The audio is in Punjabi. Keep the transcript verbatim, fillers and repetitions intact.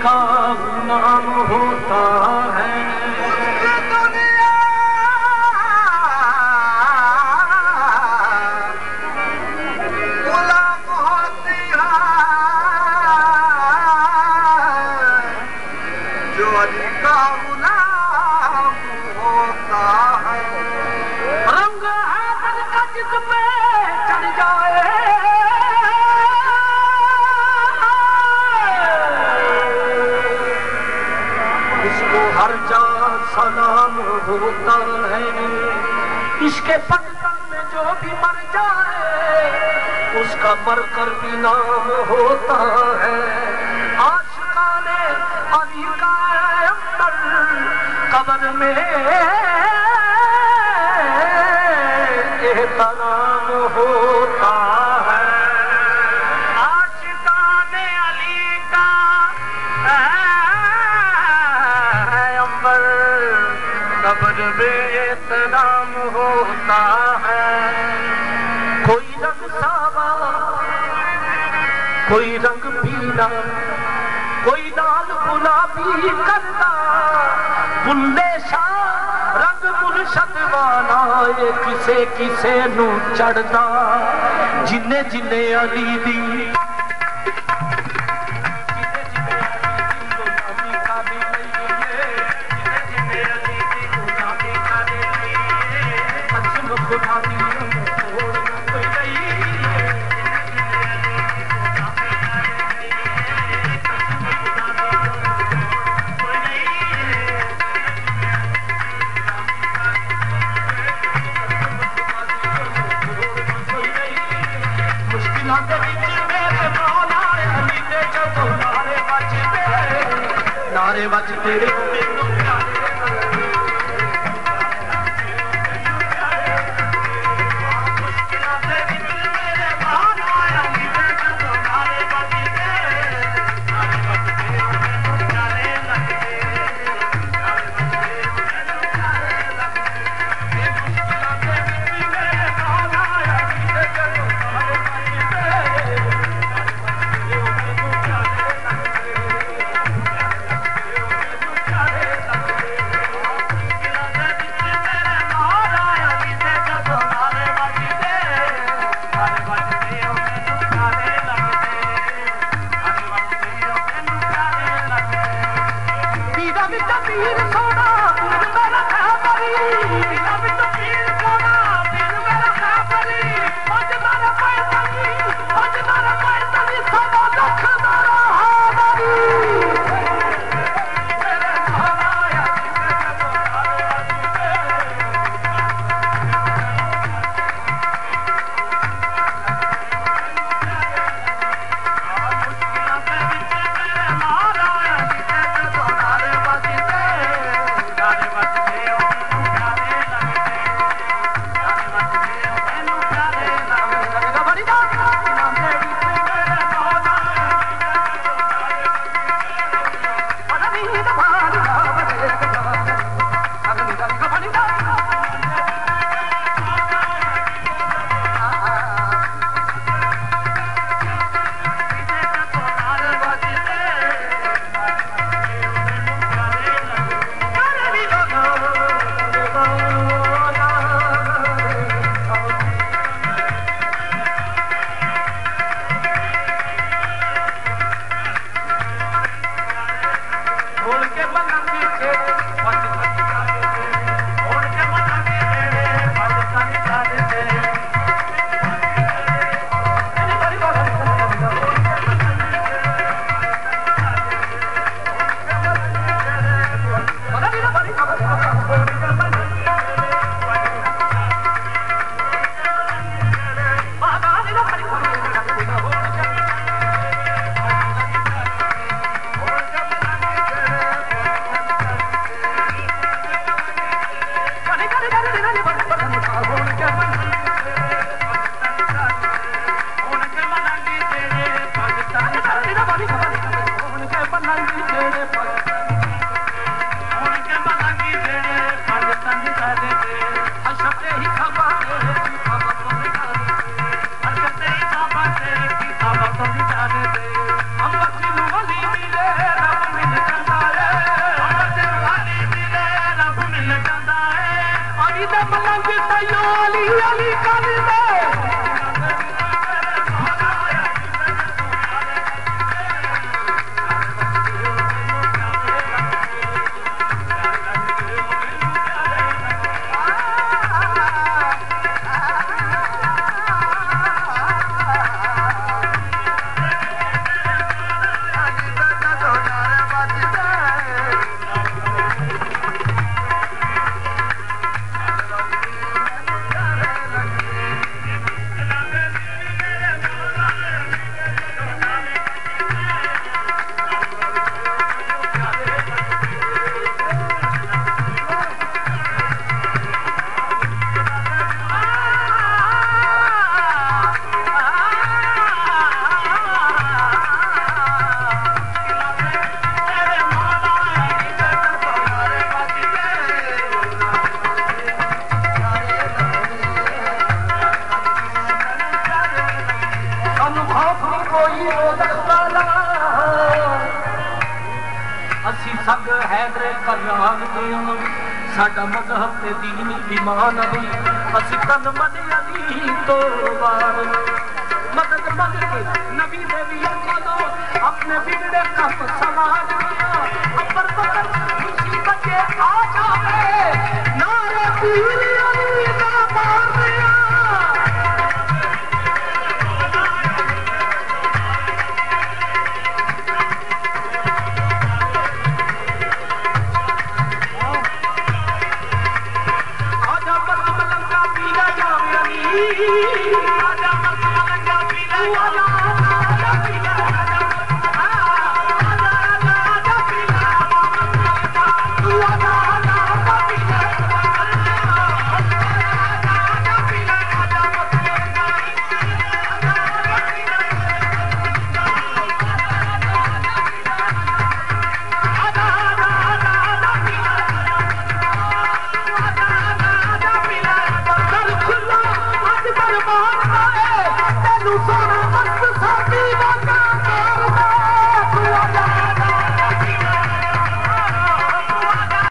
کا نام ہوتا ہے. سلام ہوتا ہے. عشق پتھر میں جو بھی مر جائے اس کا مر کر بھی نام ہوتا ہے. عاشقان علی کا اندر قبر میں احترام ہوتا ہے. عاشقان علی کا قبر میں احترام ہوتا ہے. کوئی رنگ ساوا کوئی رنگ پیلا کوئی لال گلابی کرتا بلے شاہ رنگ مرشد والا یہ کسے کسے نو چڑھتا جنے جنے علی دی نعرے بجتے मलंग तयो अली अली कर दे असी संग हैदरे करार दिया साडा मजहब ते दीन ईमान भी असी तन मन अली तो वार मदद मंग के नबी देवी अपने बिगड़े कम समाज दिया अपर